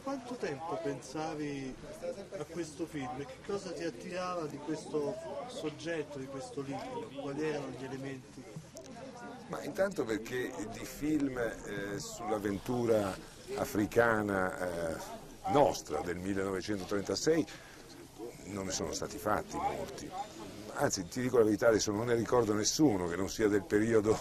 quanto tempo pensavi a questo film e che cosa ti attirava di questo soggetto, di questo libro? Quali erano gli elementi? Ma intanto perché di film sull'avventura africana nostra del 1936 non ne sono stati fatti molti. Anzi, ti dico la verità, adesso non ne ricordo nessuno che non sia del periodo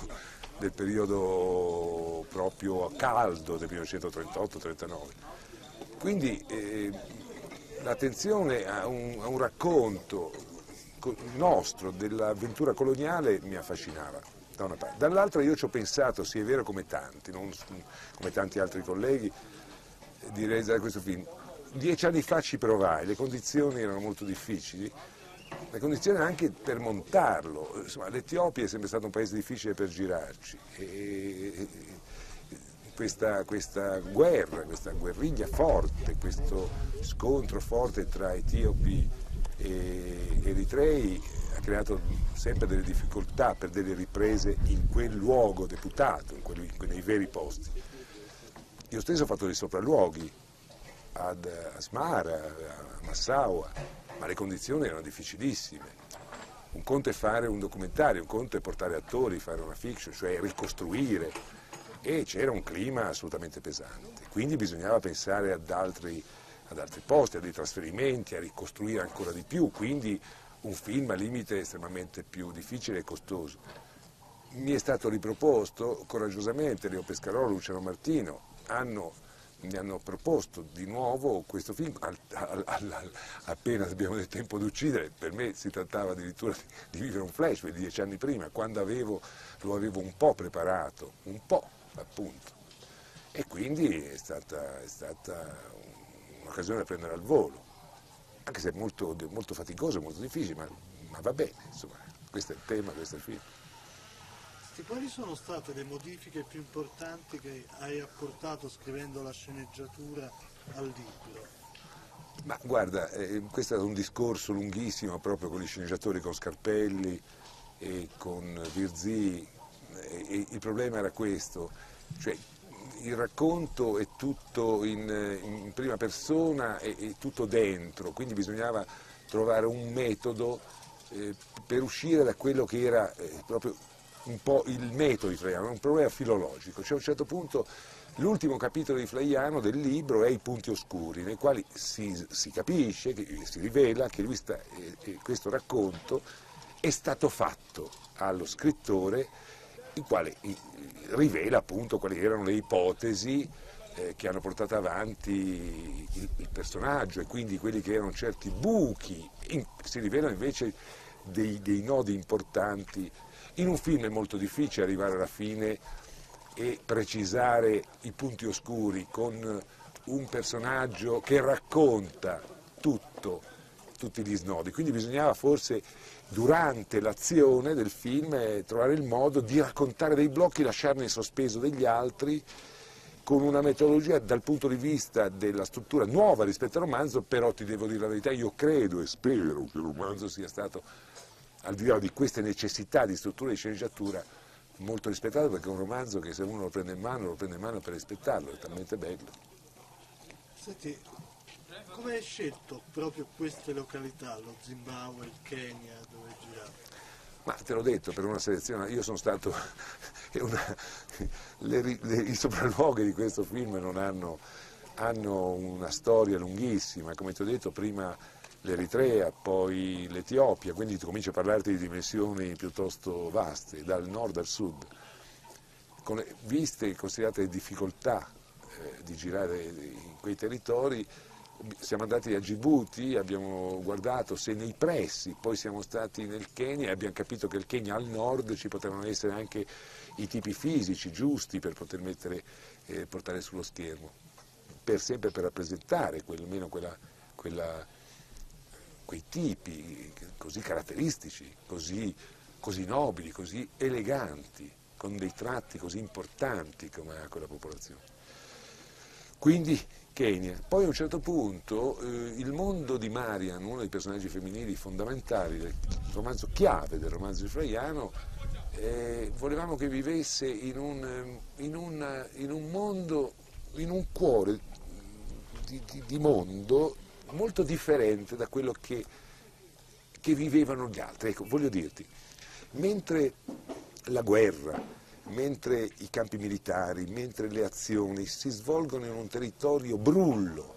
proprio caldo del 1938-39. Quindi l'attenzione a un racconto nostro dell'avventura coloniale mi affascinava da una parte. Dall'altra io ci ho pensato, sì è vero come tanti, non come tanti altri colleghi, di realizzare questo film. 10 anni fa ci provai, le condizioni erano molto difficili, le condizioni anche per montarlo. Insomma, l'Etiopia è sempre stato un paese difficile per girarci e questa guerra, questa guerriglia forte, questo scontro forte tra etiopi e eritrei ha creato sempre delle difficoltà per delle riprese in quel luogo deputato, nei veri posti. Io stesso ho fatto dei sopralluoghi ad Asmara, a Massaua, ma le condizioni erano difficilissime. Un conto è fare un documentario, un conto è portare attori, fare una fiction, cioè ricostruire, e c'era un clima assolutamente pesante. Quindi bisognava pensare ad altri posti, a dei trasferimenti, a ricostruire ancora di più, quindi un film al limite estremamente più difficile e costoso. Mi è stato riproposto coraggiosamente, Leo Pescarolo, Luciano Martino, mi hanno proposto di nuovo questo film, appena abbiamo del tempo di uccidere. Per me si trattava addirittura di vivere un flash di 10 anni prima, quando lo avevo un po' preparato, un po' appunto, e quindi è stata un'occasione da prendere al volo, anche se è molto, molto faticoso, molto difficile, ma va bene, insomma, questo è il tema, questo è il film. Quali sono state le modifiche più importanti che hai apportato scrivendo la sceneggiatura al libro? Ma guarda, questo è un discorso lunghissimo proprio con gli sceneggiatori, con Scarpelli e con Virzì, e il problema era questo, cioè il racconto è tutto in prima persona e tutto dentro, quindi bisognava trovare un metodo per uscire da quello che era proprio un po' il metodo di Flaiano, un problema filologico. Cioè a un certo punto l'ultimo capitolo di Flaiano del libro è i punti oscuri, nei quali si capisce, si rivela che questo racconto è stato fatto allo scrittore, il quale rivela appunto quali erano le ipotesi che hanno portato avanti il personaggio, e quindi quelli che erano certi buchi, si rivelano invece dei nodi importanti. In un film è molto difficile arrivare alla fine e precisare i punti oscuri con un personaggio che racconta tutti gli snodi, quindi bisognava forse durante l'azione del film trovare il modo di raccontare dei blocchi, lasciarne in sospeso degli altri, con una metodologia dal punto di vista della struttura nuova rispetto al romanzo. Però ti devo dire la verità, io credo e spero che il romanzo sia stato, al di là di queste necessità di struttura e di sceneggiatura, molto rispettato, perché è un romanzo che se uno lo prende in mano per rispettarlo, è talmente bello. Senti, come hai scelto proprio queste località, lo Zimbabwe, il Kenya, dove hai girato? Ma te l'ho detto, per una selezione, io sono stato, i sopralluoghi di questo film non hanno una storia lunghissima, come ti ho detto prima l'Eritrea, poi l'Etiopia, quindi comincio a parlarti di dimensioni piuttosto vaste, dal nord al sud. Viste e considerate le difficoltà di girare in quei territori, siamo andati a Djibouti, abbiamo guardato se nei pressi, poi siamo stati nel Kenya e abbiamo capito che il Kenya al nord ci potevano essere anche i tipi fisici giusti per poter portare sullo schermo, sempre per rappresentare almeno quei tipi così caratteristici, così nobili, così eleganti, con dei tratti così importanti come ha quella popolazione. Quindi Kenya. Poi a un certo punto il mondo di Marian, uno dei personaggi femminili fondamentali del romanzo chiave del romanzo di Flaiano, volevamo che vivesse in un mondo, in un cuore di mondo molto differente da quello che vivevano gli altri. Ecco, voglio dirti, mentre la guerra, mentre i campi militari, mentre le azioni si svolgono in un territorio brullo,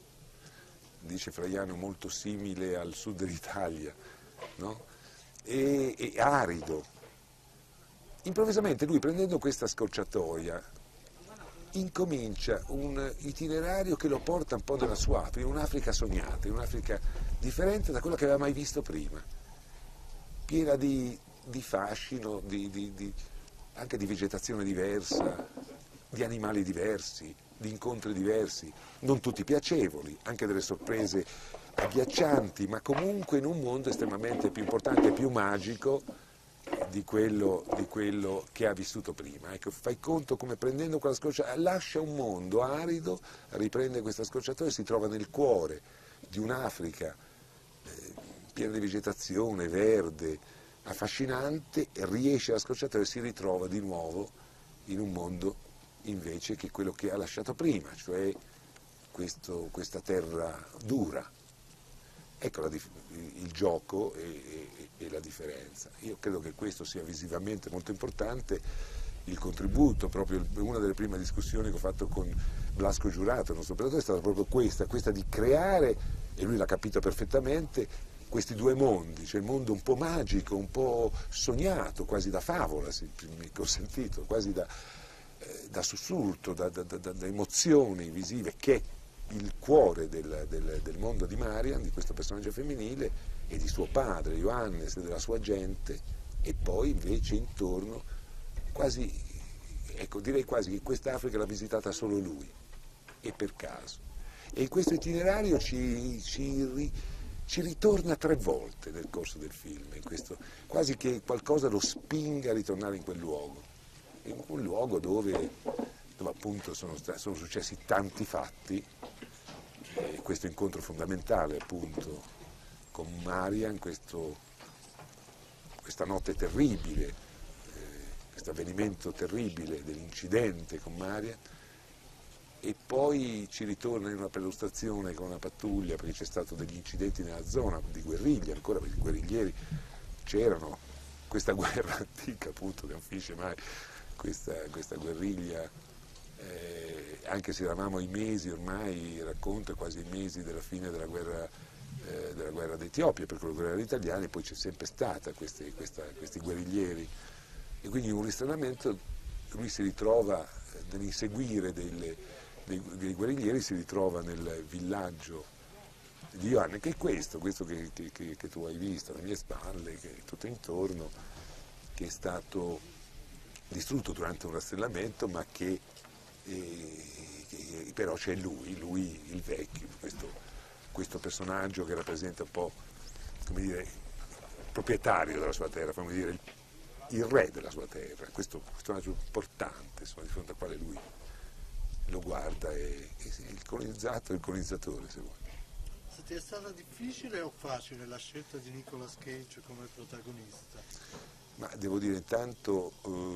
dice Fraiano, molto simile al sud dell'Italia, no? E arido. Improvvisamente lui, prendendo questa scorciatoia, incomincia un itinerario che lo porta un po' nella sua Africa, in un'Africa sognata, in un'Africa differente da quella che aveva mai visto prima, piena di fascino, anche di vegetazione diversa, di animali diversi, di incontri diversi, non tutti piacevoli, anche delle sorprese agghiaccianti, ma comunque in un mondo estremamente più importante e più magico di quello che ha vissuto prima. Ecco, fai conto come prendendo quella scorciatoia, lascia un mondo arido, riprende questa scorciatoia e si trova nel cuore di un'Africa piena di vegetazione, verde, affascinante, riesce alla scorciatoia e si ritrova di nuovo in un mondo invece che quello che ha lasciato prima, cioè questa terra dura. Ecco il gioco e la differenza. Io credo che questo sia visivamente molto importante. Il contributo, proprio una delle prime discussioni che ho fatto con Blasco Giurato, il nostro operatore, è stata proprio questa di creare, e lui l'ha capito perfettamente, questi due mondi, cioè il mondo un po' magico, un po' sognato, quasi da favola, se mi è consentito, quasi da sussulto, da emozioni visive, che è il cuore del mondo di Marian, di questo personaggio femminile, e di suo padre, Johannes, e della sua gente, e poi invece intorno, quasi, ecco, direi quasi che quest'Africa l'ha visitata solo lui, e per caso. E in questo itinerario ci ritorna 3 volte nel corso del film, quasi che qualcosa lo spinga a ritornare in quel luogo dove appunto sono successi tanti fatti, e questo incontro fondamentale appunto con Marian, questa notte terribile, questo avvenimento terribile dell'incidente con Marian, e poi ci ritorna in una perlustrazione con una pattuglia, perché c'è stato degli incidenti nella zona di guerriglia, ancora perché i guerriglieri c'erano, questa guerra antica appunto che non finisce mai, questa guerriglia, anche se eravamo ai mesi ormai, racconta quasi ai mesi della fine della guerra d'Etiopia, perché la guerra degli italiani poi c'è sempre stata questi guerriglieri, e quindi un ristregamento, lui si ritrova nell'inseguire dei guerriglieri, si ritrova nel villaggio di Ioanne, che è questo che tu hai visto alle mie spalle, che è tutto intorno, che è stato distrutto durante un rastrellamento, ma che però c'è lui il vecchio, questo personaggio che rappresenta un po', come dire, proprietario della sua terra, come dire, il re della sua terra, questo personaggio importante, insomma, di fronte al quale lui lo guarda, e il colonizzatore, se vuoi. Ti è stata difficile o facile la scelta di Nicolas Cage come protagonista? Ma devo dire, intanto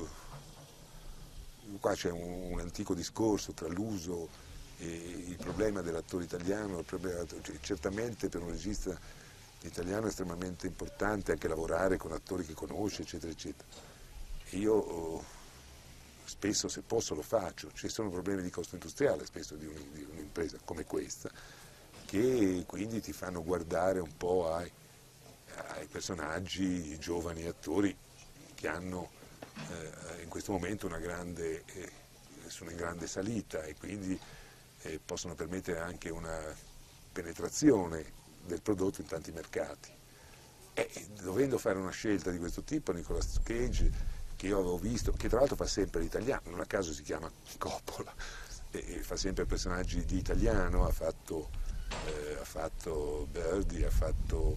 qua c'è un antico discorso tra l'uso e il problema dell'attore italiano. Certamente per un regista italiano è estremamente importante anche lavorare con attori che conosce, eccetera, eccetera. E io spesso, se posso, lo faccio. Ci sono problemi di costo industriale spesso di un'impresa come questa, che quindi ti fanno guardare un po' ai personaggi, i giovani attori che hanno in questo momento sono in grande salita, e quindi possono permettere anche una penetrazione del prodotto in tanti mercati. Dovendo fare una scelta di questo tipo, Nicolas Cage, che io avevo visto, che tra l'altro fa sempre l'italiano, non a caso si chiama Coppola, e fa sempre personaggi di italiano, ha fatto Birdie, ha fatto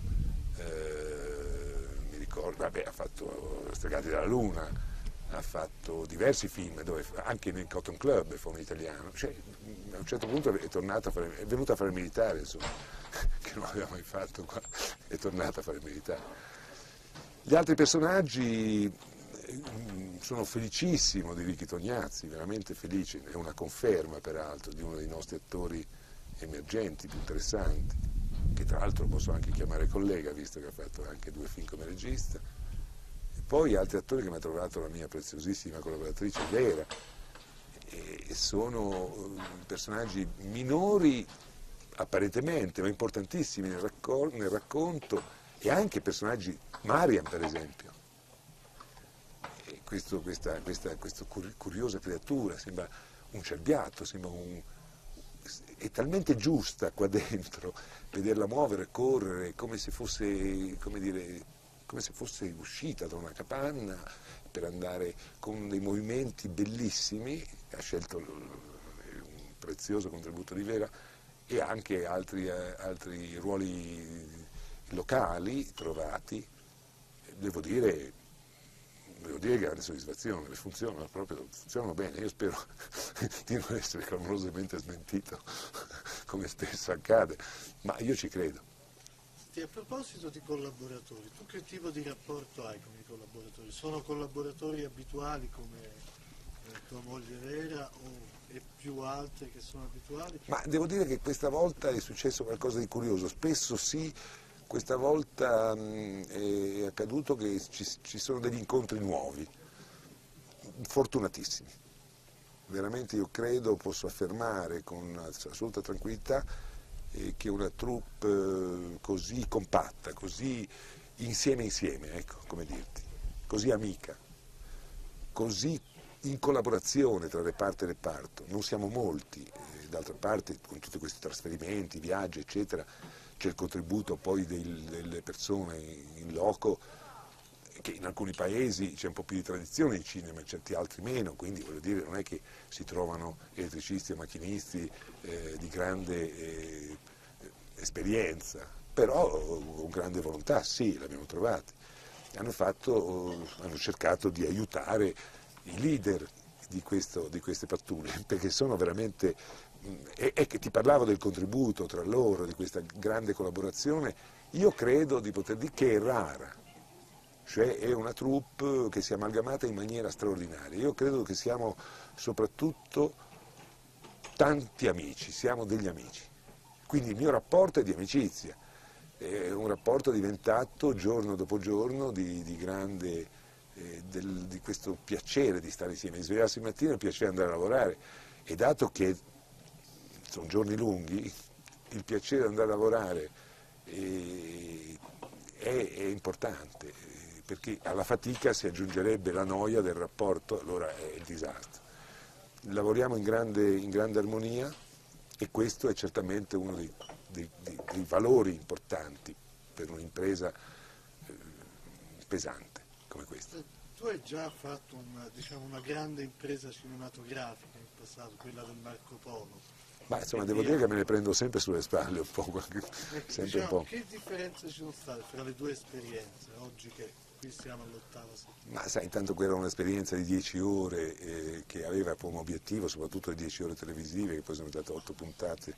mi ricordo, ha fatto Stregati dalla Luna, ha fatto diversi film, dove anche nel Cotton Club fa un italiano, cioè a un certo punto è venuta a fare il militare, insomma, che non aveva mai fatto qua, è tornata a fare il militare. Gli altri personaggi, sono felicissimo di Ricky Tognazzi, veramente felice, è una conferma peraltro di uno dei nostri attori emergenti, più interessanti, che tra l'altro posso anche chiamare collega, visto che ha fatto anche 2 film come regista. E poi altri attori che mi ha trovato la mia preziosissima collaboratrice Vera, e sono personaggi minori apparentemente, ma importantissimi nel racconto, e anche personaggi, Mariam per esempio. E questa curiosa creatura sembra un cerbiatto, è talmente giusta qua dentro, vederla muovere, correre, come se fosse, come dire, come se fosse uscita da una capanna per andare con dei movimenti bellissimi. Ha scelto un prezioso contributo di Vera, e anche altri ruoli locali trovati. Devo dire grande soddisfazione, funzionano bene. Io spero di non essere clamorosamente smentito, come spesso accade, ma io ci credo. A proposito di collaboratori, tu che tipo di rapporto hai con i collaboratori? Sono collaboratori abituali come tua moglie Vera, o è più altre che sono abituali? Ma devo dire che questa volta è successo qualcosa di curioso. Spesso sì, questa volta è accaduto che ci sono degli incontri nuovi, fortunatissimi. Veramente io credo, posso affermare con assoluta tranquillità che una troupe così compatta, così insieme, ecco, come dirti, così amica, così in collaborazione tra reparto e reparto, non siamo molti, d'altra parte con tutti questi trasferimenti, viaggi eccetera, c'è il contributo poi delle persone in loco, che in alcuni paesi c'è un po' più di tradizione di cinema, in certi altri meno, quindi voglio dire non è che si trovano elettricisti o macchinisti di grande esperienza, però con grande volontà sì, l'abbiamo trovati. Hanno cercato di aiutare i leader di queste pattuglie, perché sono veramente, e che ti parlavo del contributo tra loro, di questa grande collaborazione, io credo di poter dire che è rara, cioè è una troupe che si è amalgamata in maniera straordinaria. Io credo che siamo soprattutto tanti amici, siamo degli amici, quindi il mio rapporto è di amicizia, è un rapporto diventato giorno dopo giorno di grande, di questo piacere di stare insieme, di svegliarsi il mattino e il piacere di andare a lavorare, e dato che sono giorni lunghi, il piacere di andare a lavorare è importante, perché alla fatica si aggiungerebbe la noia del rapporto, allora è il disastro. Lavoriamo in grande armonia, e questo è certamente uno dei valori importanti per un'impresa pesante come questa. Tu hai già fatto una grande impresa cinematografica in passato, quella del Marco Polo. Ma insomma devo dire che me ne prendo sempre sulle spalle un po', sempre un po'. Che differenze ci sono state tra le due esperienze, oggi che qui siamo all'8ª settimana? Ma sai, intanto quella era un'esperienza di 10 ore che aveva come obiettivo soprattutto le 10 ore televisive, che poi sono state 8 puntate,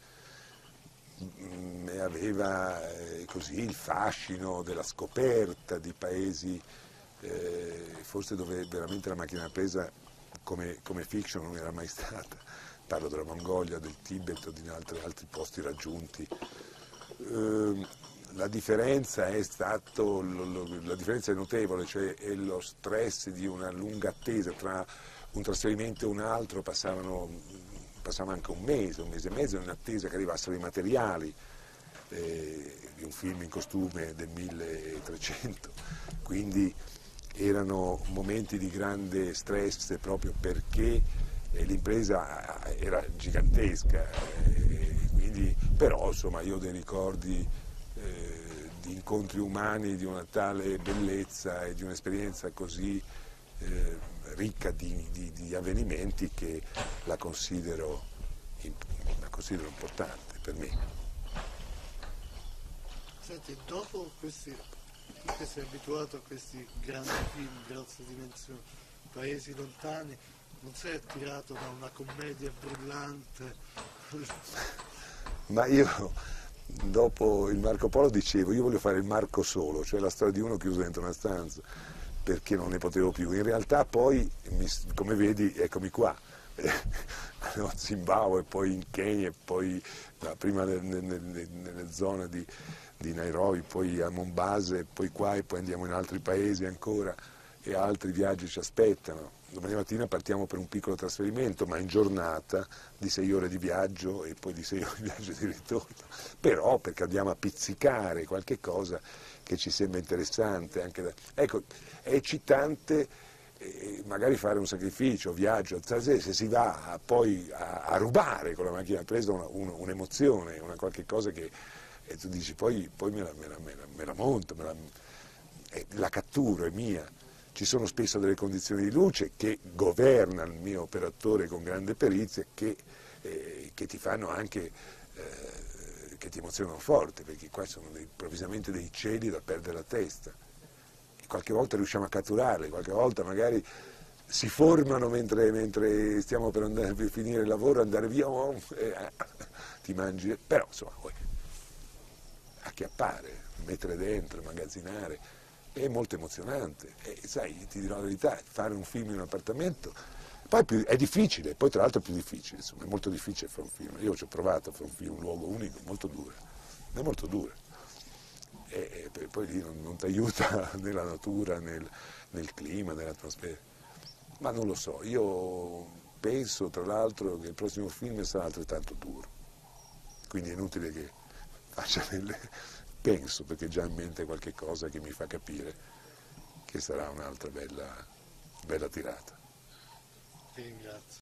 e aveva così il fascino della scoperta di paesi, forse dove veramente la macchina da presa come fiction non era mai stata. Parlo della Mongolia, del Tibet o di altri posti raggiunti. La differenza è notevole, cioè è lo stress di una lunga attesa tra un trasferimento e un altro, passava anche un mese e mezzo in attesa che arrivassero i materiali di un film in costume del 1300, quindi erano momenti di grande stress proprio perché l'impresa era gigantesca, però insomma io ho dei ricordi di incontri umani di una tale bellezza e di un'esperienza così ricca di avvenimenti che la considero importante per me. Senti, dopo questi, tu che sei abituato a questi grandi film, grosse dimensioni, paesi lontani, non sei attirato da una commedia brillante? Ma io dopo il Marco Polo dicevo, io voglio fare il Marco solo, cioè la storia di uno chiuso dentro una stanza, perché non ne potevo più. In realtà poi, come vedi, eccomi qua, allo Zimbabwe, poi in Kenya, poi prima nelle zone di Nairobi, poi a Mombasa, poi qua e poi andiamo in altri paesi ancora e altri viaggi ci aspettano. Domani mattina partiamo per un piccolo trasferimento, ma in giornata di 6 ore di viaggio e poi di 6 ore di viaggio di ritorno, però perché andiamo a pizzicare qualche cosa che ci sembra interessante. Ecco, è eccitante magari fare un sacrificio, viaggio, se si va poi a rubare con la macchina presa un'emozione, una qualche cosa che tu dici poi me la monto, la catturo, è mia. Ci sono spesso delle condizioni di luce che governa il mio operatore con grande perizia che ti fanno anche, che ti emozionano forte, perché qua sono improvvisamente dei cieli da perdere la testa. E qualche volta riusciamo a catturarli, qualche volta magari si formano mentre stiamo per finire il lavoro, andare via, ti mangi, però insomma poi acchiappare, mettere dentro, immagazzinare. È molto emozionante e sai, ti dirò la verità, fare un film in un appartamento, poi è difficile, poi tra l'altro è più difficile, insomma, è molto difficile fare un film, io ci ho provato a fare un film, un luogo unico, molto dura, è molto dura, e poi lì non ti aiuta nella natura, nel clima, nell'atmosfera, ma non lo so, io penso tra l'altro che il prossimo film sarà altrettanto duro, quindi è inutile che faccia penso, perché già in mente qualche cosa che mi fa capire che sarà un'altra bella tirata. Ti ringrazio.